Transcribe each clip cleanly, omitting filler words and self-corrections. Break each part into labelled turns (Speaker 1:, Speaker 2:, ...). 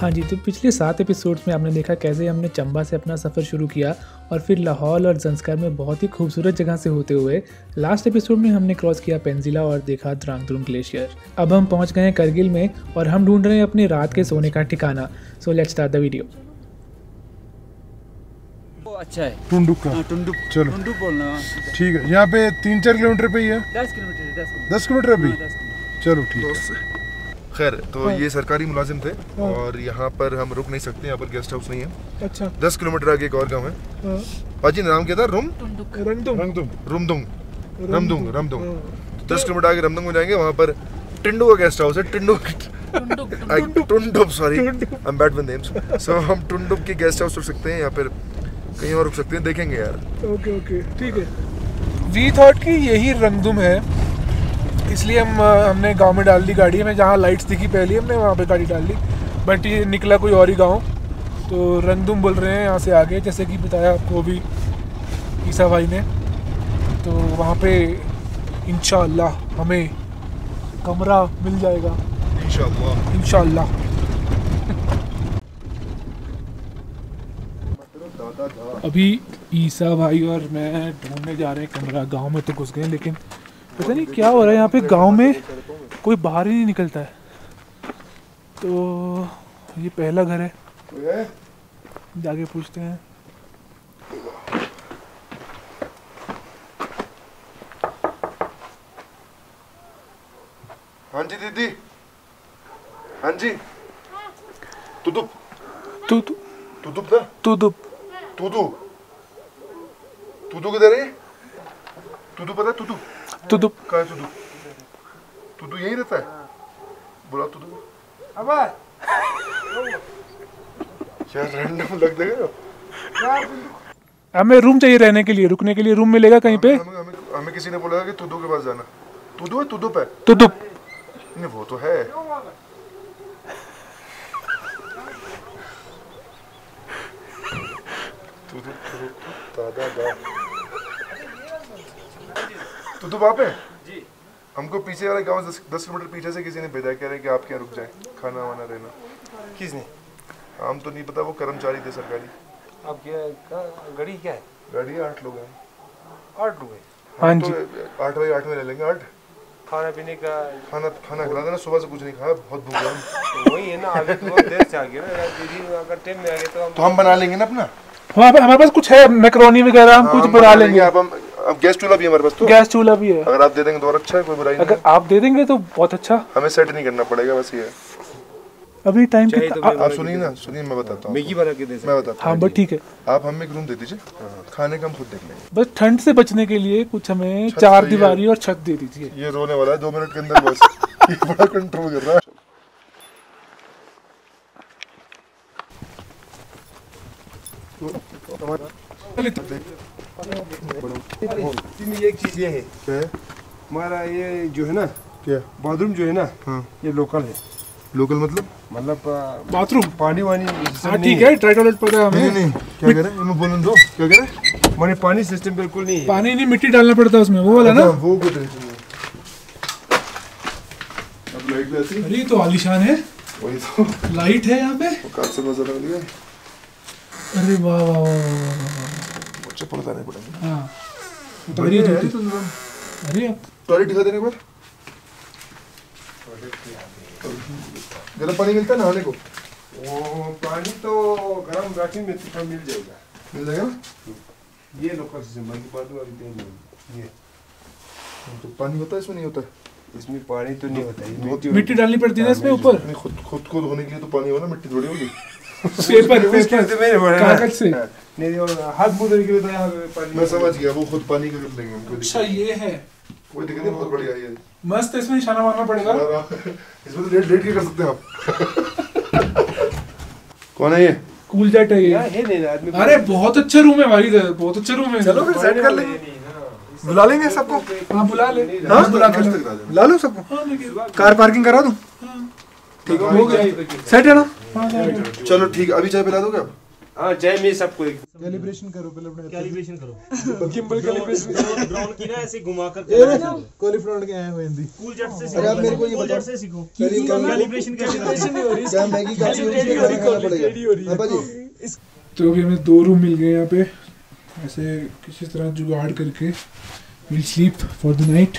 Speaker 1: हाँ जी, तो पिछले 7 एपिसोड्स में आपने देखा कैसे हमने चंबा से अपना सफ़र शुरू किया और फिर लाहौल और ज़ंस्कार में बहुत ही खूबसूरत जगह से होते हुए लास्ट एपिसोड में हमने क्रॉस किया पेंजिला और देखा द्रांगद्रुंग ग्लेशियर। अब हम पहुंच गए हैं करगिल में और हम ढूंढ रहे हैं अपनी रात के सोने का ठिकाना। So let's start the video.
Speaker 2: अच्छा है
Speaker 3: टुंडुक का।
Speaker 2: टुंडुक
Speaker 3: चलो
Speaker 2: टुंडुक बोलना।
Speaker 3: ठीक है, यहाँ पे 3-4 किलोमीटर पे ही है।
Speaker 2: 10 किलोमीटर
Speaker 3: 10 किलोमीटर अभी। चलो ठीक है।
Speaker 4: खैर तो ये सरकारी मुलाजिम थे और यहाँ पर हम रुक नहीं सकते, यहाँ पर गेस्ट हाउस नहीं है।
Speaker 3: अच्छा
Speaker 4: 10 किलोमीटर आगे एक और गाँव है। पाजी नाम क्या था? रमदुंग 10 किलोमीटर आगे रमदुंग में जाएंगे, वहाँ पर टिंडू का गेस्ट हाउस है। Tunduk sorry, I am bad with names. So हम टुंडुक के गेस्ट हाउस रुक सकते हैं, या फिर कहीं और रुक सकते हैं, देखेंगे यार।
Speaker 3: ओके ठीक है। वी थॉट कि यही रंगदुम है, इसलिए हमने गांव में डाल दी गाड़ी। हमें जहाँ लाइट्स दिखी पहले हमने वहाँ पे गाड़ी डाल दी, बट ये निकला कोई और ही गांव। तो रंगदुम बोल रहे हैं यहाँ से आगे, जैसे कि बताया आपको भी ईसा भाई ने। तो वहाँ पे इंशाअल्लाह हमें कमरा मिल जाएगा इंशाअल्लाह। अभी ईसा भाई और मैं ढूंढने जा रहे हैं कमरा। गांव में तो घुस गए, लेकिन पता नहीं क्या हो रहा है यहाँ पे। गांव में कोई बाहर ही नहीं निकलता है। तो ये पहला घर है, जाके पूछते हैं।
Speaker 4: हाँ जी दीदी, हाँ जी। तुदुप किधर है? तुदु पता है? तुदु कहाँ है? तुदु यहीं रहता है। बोला तुदु। अब क्या रैंडम लग देगा।
Speaker 3: हमें रूम चाहिए रहने के लिए, रुकने के लिए रूम मिलेगा कहीं पे?
Speaker 4: हमें किसी ने बोला कि तुदु के पास जाना। तुदु है? तुदुप है?
Speaker 3: तुदुप
Speaker 4: नहीं, वो तो है। तुदु वहाँ पे जी। हमको पीछे वाले गाँव 10 किलोमीटर पीछे से किसी ने भेजा, कह रहे कि आप क्या रुक जाए, खाना वाना रहना।
Speaker 5: किसने?
Speaker 4: हम तो नहीं पता, वो कर्मचारी थे सरकारी।
Speaker 5: अब क्या गाड़ी क्या है?
Speaker 4: गाड़ी 8 लोग हैं।
Speaker 5: 8 लोग हैं।
Speaker 3: हाँ
Speaker 4: तो
Speaker 3: जी।
Speaker 4: 8 बाई 8 में ले लेंगे। 8
Speaker 5: खाना पीने का
Speaker 4: खाना खिला देना। सुबह से कुछ नहीं खाया, बहुत भूख है।
Speaker 5: तो वही है ना, आगे तो बहुत देर से आ गए ना दीदी, अगर टाइम में आ गए तो
Speaker 4: हम बना लेंगे ना अपना।
Speaker 3: वहाँ पे हमारे पास कुछ है, मैक्रोनी वगैरह हम कुछ बना लेंगे।
Speaker 4: अब गैस चूल्हा भी है हमारे पास। तो
Speaker 3: गैस चूल्हा भी है,
Speaker 4: अगर आप दे देंगे तो और अच्छा है, कोई बुराई नहीं।
Speaker 3: अगर आप दे देंगे तो बहुत अच्छा।
Speaker 4: हमें सेट नहीं करना पड़ेगा, बस ये है।
Speaker 3: अभी टाइम
Speaker 5: चाहिए
Speaker 3: कितना?
Speaker 5: तो
Speaker 4: आप सुनिए ना, सुनिए, मैं बताता हूँ।
Speaker 5: मैगी बना के दे सकते।
Speaker 4: मैं बताता
Speaker 3: हाँ
Speaker 4: हूँ।
Speaker 3: बस ठीक है।
Speaker 4: आप हमें एक रूम दे दीजिए, खाने का हम खुद देख लेंगे।
Speaker 3: बस ठंड से बचने के लिए कुछ हमें
Speaker 4: छत
Speaker 3: 4
Speaker 4: चाहिए।
Speaker 3: दीवारी और छत दे दीजिए।
Speaker 4: ये रोने वाला है 2 मिनट के अंदर बस। ये बड़ा कंट्रोल कर रहा है।
Speaker 5: एक चीज ये है, हमारा ये जो है ना,
Speaker 4: क्या
Speaker 5: बाथरूम जो है ना,
Speaker 4: हाँ।
Speaker 5: ये लोकल है।
Speaker 4: लोकल मतलब
Speaker 5: बाथरूम पानी वानी
Speaker 3: हाँ ठीक है, ट्राई टॉयलेट पता है हमें।
Speaker 4: नहीं क्या कह रहे हैं? मैं बोलने दो, क्या कह रहे हैं?
Speaker 5: मैंने पानी सिस्टम बिल्कुल नहीं है।
Speaker 3: पानी नहीं, मिट्टी डालना पड़ता है उसमें, वो वाला ना।
Speaker 4: वो कुछ नहीं। अब लाइट भी आती है।
Speaker 3: अरे तो आलीशान है,
Speaker 4: वही तो
Speaker 3: लाइट है यहाँ पे।
Speaker 4: काट से मजा लग लिया।
Speaker 3: अरे वाह वाह वाह।
Speaker 4: मुझे पहुंचाने पड़ेंगे।
Speaker 3: हाँ उतारिए जल्दी। अरे
Speaker 4: टॉयलेट दिखा देने पर गर्म पानी मिलता है नहाने को?
Speaker 5: वो पानी तो गर्म राखी में तो मिल जाएगा।
Speaker 4: मिल जाएगा ना?
Speaker 5: ये लोकल सिस्टम बाकी बात वाली नहीं। ये
Speaker 4: तो पानी होता है इसमें? नहीं होता है
Speaker 5: इसमें पानी तो नहीं होता है,
Speaker 3: मिट्टी डालनी पड़ती है ना इसमें ऊपर।
Speaker 4: नहीं, खुद को धोने के लिए तो पानी हो ना, मिट्टी थोड़ी होगी।
Speaker 3: पेपर कागज से।
Speaker 5: नहीं हाथ मुंह धोने के लिए तो यहाँ पे पानी।
Speaker 4: मैं समझ गया, वो खुद पानी का कर लेंगे हमको।
Speaker 3: अच्छा ये है,
Speaker 4: कोई दिक्कत नहीं, बहुत बढ़िया है।
Speaker 3: मस्त है, इसमें निशाना मारना पड़ेगा।
Speaker 4: इसमें तो लेट के कर सकते हैं आप। कौन है ये?
Speaker 3: कूल जेट है ये।
Speaker 5: है नहीं ना आदमी।
Speaker 3: अरे बहुत अच्छा रूम है भाई, बहुत अच्छा रूम है।
Speaker 4: चलो फिर सेट कर लेंगे, बुला लेंगे सबको।
Speaker 3: हाँ बुला ले,
Speaker 4: हाँ
Speaker 3: बुला के
Speaker 4: ला लो सबको।
Speaker 3: हाँ लेकिन
Speaker 4: कार पार्किंग करा दूं?
Speaker 3: ठीक हो गया,
Speaker 4: सेट है ना?
Speaker 3: हाँ
Speaker 4: चलो ठीक है, अभी चाय पिला दोगे आप?
Speaker 5: हाँ जय मी सबको
Speaker 4: कैलिब्रेशन करो पहले अपने
Speaker 2: कैलिब्रेशन करो
Speaker 3: गिम्बल कैलिब्रेशन
Speaker 2: ड्रोन की ना ऐसे घुमा कर
Speaker 4: कॉलीफ्लावर के आए हुए हिंदी
Speaker 2: कूल जेट से
Speaker 4: अरे आप मेरे को ये
Speaker 2: कूल
Speaker 4: बताओ
Speaker 2: जेट से सीखो
Speaker 4: कैलिब्रेशन
Speaker 2: कैलिब्रेशन कैसे
Speaker 4: नहीं हो रही क्या मैगी का खाना पड़ेगा पापा जी
Speaker 3: तो अभी हमें 2 रूम मिल गए यहाँ पे, ऐसे किसी तरह जुगाड़ करके will sleep for the night.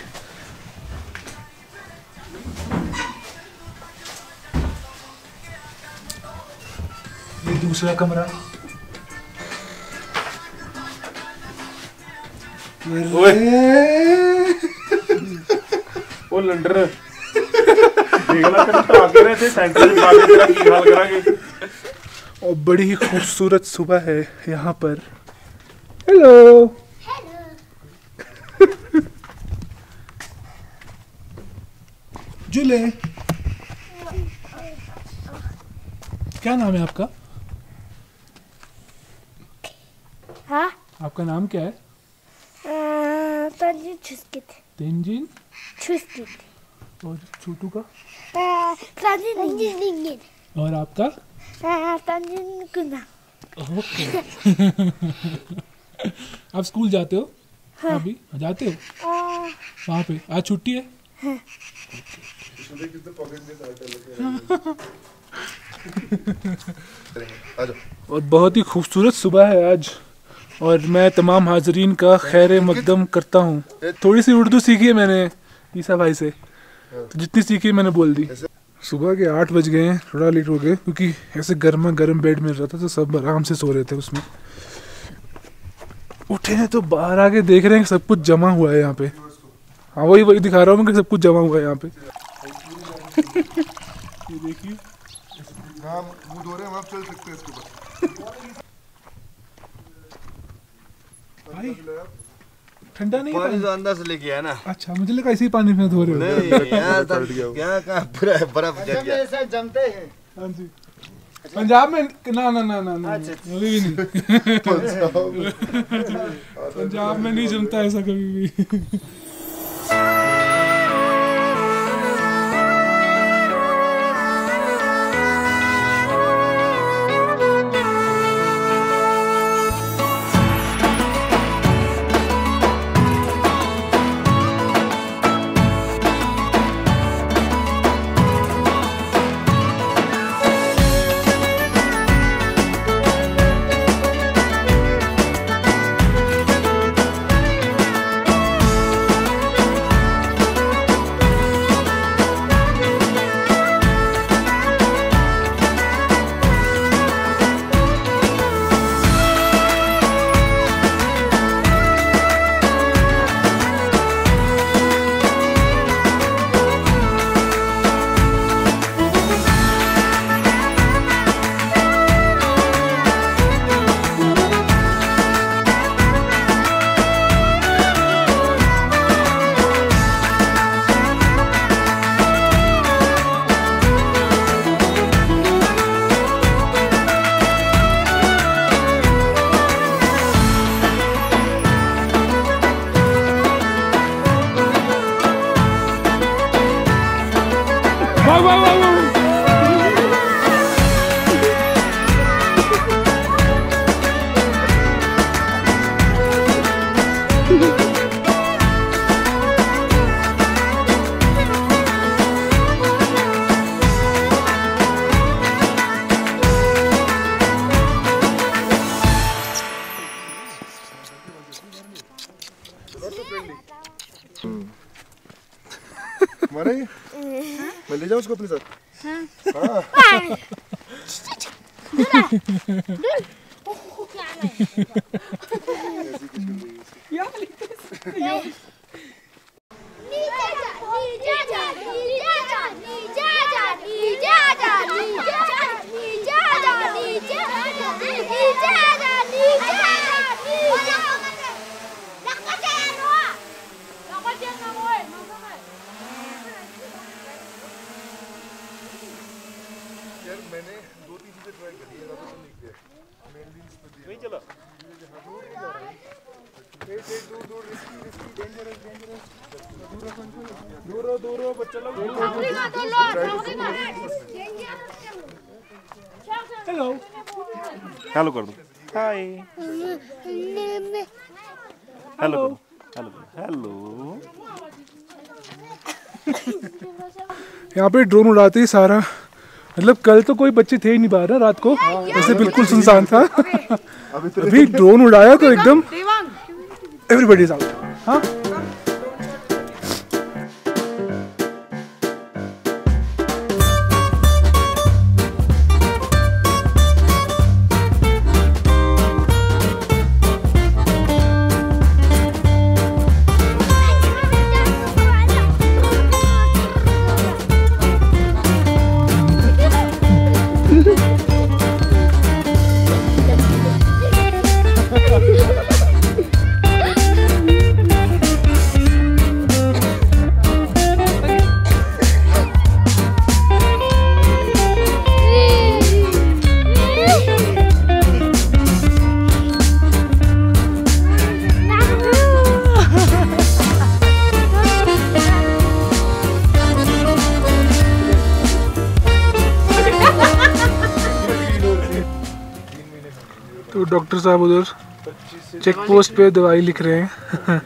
Speaker 3: ये दूसरा कमरा।
Speaker 5: वो लंडर देखला कर आके रहे थे सेंटर में बाकी तेरा की हाल करांगे।
Speaker 3: और बड़ी ही खूबसूरत सुबह है यहाँ पर। हेलो जुले, क्या नाम है आपका?
Speaker 6: हाँ?
Speaker 3: आपका नाम क्या है?
Speaker 6: तंजीन छुस्कित।
Speaker 3: तेंजिन।
Speaker 6: छुस्कित।
Speaker 3: और छोटू का?
Speaker 6: तंजीन।
Speaker 3: और आपका?
Speaker 6: तंजीन कुना।
Speaker 3: ओके। आप स्कूल जाते हो? हाँ। अभी जाते हो? वहाँ पे आज छुट्टी है? हाँ। और बहुत ही खूबसूरत सुबह है आज, और मैं तमाम हाजरीन का खैर मकदम करता हूँ। थोड़ी सी उर्दू सीखी है मैंने ईसा भाई से, तो जितनी सीखी मैंने बोल दी। सुबह के 8 बज गए हैं, थोड़ा लेट हो गए क्योंकि ऐसे गर्मा गर्म बेड मिल रहा था तो सब आराम से सो रहे थे उसमें। उठे हैं तो बाहर आके देख रहे हैं सब कुछ जमा हुआ है यहाँ पे। हाँ वही दिखा रहा हूँ कि सब कुछ जमा हुआ है यहाँ पे। ये देखिए
Speaker 4: मुंह धो रहे हैं, आप चल सकते हैं इसके ऊपर।
Speaker 3: भाई ठंडा नहीं है
Speaker 5: पानी तो अंदर से लेके आया ना।
Speaker 3: अच्छा मुझे लगा इसी पानी में धो रहे हो।
Speaker 5: नहीं यार क्या कहाँ पूरा बर्फ जम गया।
Speaker 2: ऐसा जमते हैं।
Speaker 3: हाँ जी पंजाब में ना कभी भी नहीं। पंजाब में नहीं जमता ऐसा कभी भी।
Speaker 4: हमारा ये मैं ले जाऊँ उसको अपने साथ। हाँ। यार मैंने 2-3 चीजें ट्राई करी है, ज्यादा नहीं किया। मेनली इस पे दिया। नहीं चला। दूर बच्चा लोग।
Speaker 3: हेलो
Speaker 5: हेलो कर दो, हाय हेलो हेलो हेलो।
Speaker 3: यहाँ पे ड्रोन उड़ाते ही सारा, मतलब कल तो कोई बच्चे थे ही नहीं बाहर रात को, ऐसे बिल्कुल सुनसान था। अभी ड्रोन उड़ाया तो एकदम एवरीबॉडी इज आउट। हाँ तो डॉक्टर साहब उधर चेक पोस्ट पे दवाई लिख रहे हैं।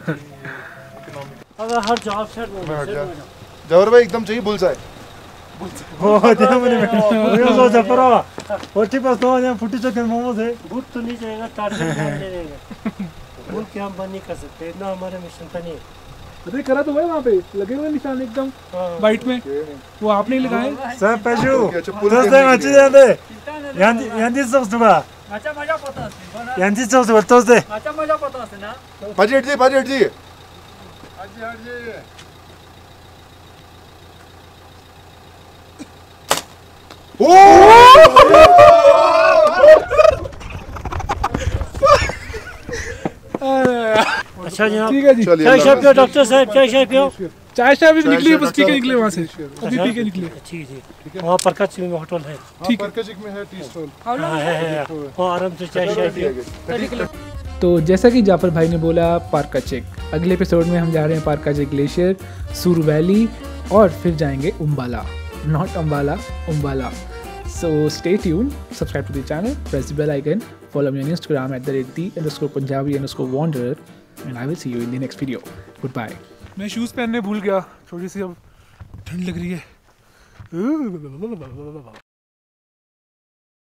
Speaker 4: जवर भाई एकदम चाहिए बुलसाय।
Speaker 2: फुटी चिकन मोमोज है, भूत तो नहीं जाएगा, टारगेट ले लेगा। भूत क्या हम बंद नहीं कर सकते, इतना हमारा मिशन था नहीं।
Speaker 3: अरे करा तो भाई वहाँ पे लगे हुए निशान एकदम वाइट में, वो आपने लगाए।
Speaker 2: सर पैशू तोस्ते मची जाते यांदी सोचुगा यांदी सोचुगा तोस्ते
Speaker 4: भाजी हट जी ओ
Speaker 2: अच्छा जी,
Speaker 3: ठीक है जी,
Speaker 2: चाय शाय पियो डॉक्टर साहब, चाय शाय पियो।
Speaker 3: चाय शाय अभी निकली, बस पी के निकले वहाँ से, अभी पी के निकले।
Speaker 2: ठीक है, वहाँ परकच में होटल है,
Speaker 3: ठीक है।
Speaker 4: में है टी स्टॉल,
Speaker 2: है वहाँ आराम से चाय शाय पियो।
Speaker 1: तो जैसा कि जाफर भाई ने बोला, पार्का चेक, अगले एपिसोड में हम जा रहे हैं Parkachik glacier, Suru valley और फिर जाएंगे Umbala, not Ambala, Umbala. So stay tuned, subscribe to the channel, press the bell icon, follow me on Instagram @the_Punjabi_wanderer, and I will see you in the next video. Goodbye.
Speaker 3: मैं shoes पहनने भूल गया, थोड़ी सी अब ठंड लग रही है।